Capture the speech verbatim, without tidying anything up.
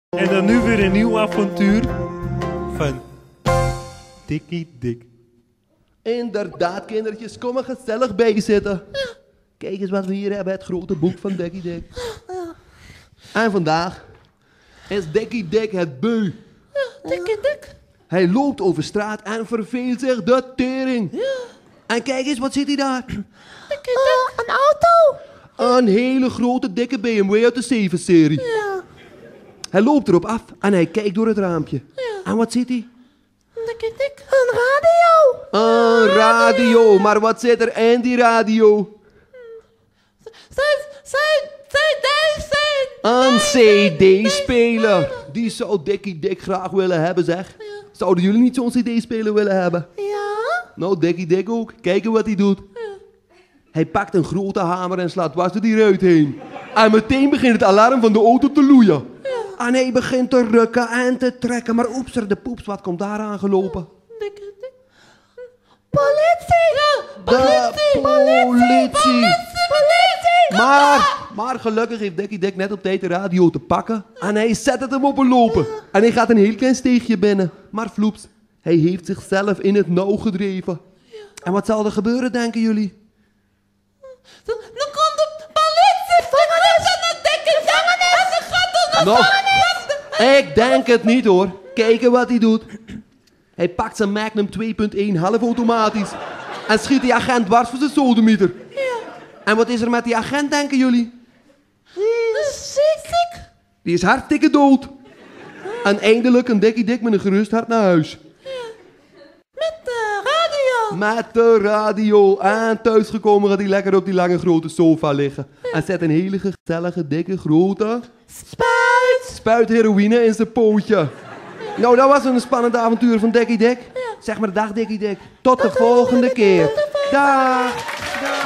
En dan nu weer een nieuw avontuur van Dikkie Dik. Inderdaad, kindertjes, kom er gezellig bij zitten. Ja. Kijk eens wat we hier hebben, het grote boek van Dikkie Dik. Ja. En vandaag is Dikkie Dik het beu. Ja, Dikkie Dik. Hij loopt over straat en verveelt zich de tering. Ja. En kijk eens, wat zit hij daar? Dikkie Dik. Uh, een auto. Een hele grote dikke B M W uit de zeven serie. Ja. Hij loopt erop af en hij kijkt door het raampje. Ja. En wat ziet hij? Dikkie Dik. Een radio. Een radio. Maar wat zit er in die radio? Zijn, zijn, zijn, zijn. Een C D-speler. Die zou Dikkie Dik graag willen hebben, zeg. Ja. Zouden jullie niet zo'n C D-speler willen hebben? Ja. Nou, Dikkie Dik ook. Kijken wat hij doet. Ja. Hij pakt een grote hamer en slaat dwars door die ruit heen. En meteen begint het alarm van de auto te loeien. Ja. En hij begint te rukken en te trekken. Maar oeps, er de poeps, wat komt daar aangelopen? Dikkie Dik. Politie! Ja, politie! politie! Politie! Politie! Politie! Maar, maar gelukkig heeft Dikkie Dik net op tijd de radio te pakken. En hij zet het hem op een lopen. Ja. En hij gaat een heel klein steegje binnen. Maar vloeps, hij heeft zichzelf in het nauw gedreven. Ja. En wat zal er gebeuren, denken jullie? Dan, dan komt de politie! Gevangenis! En dan Dikkie Dik! En dan gaat er nog gevangenis! Ik denk het niet hoor. Kijken wat hij doet. Hij pakt zijn Magnum twee punt één half automatisch. En schiet die agent dwars voor zijn sodemieter. Ja. En wat is er met die agent, denken jullie? Die is ziek. Die is hartstikke dood. En eindelijk een Dikkie Dik met een gerust hart naar huis. Ja. Met de radio. Met de radio. En thuisgekomen gaat hij lekker op die lange grote sofa liggen. Ja. En zet een hele gezellige, dikke, grote... Spuit. Spuit heroïne in zijn pootje. Ja. Nou, dat was een spannend avontuur van Dikkie Dik. Ja. Zeg maar dag Dikkie Dik. Tot, Tot de volgende keer. Dag. Dag.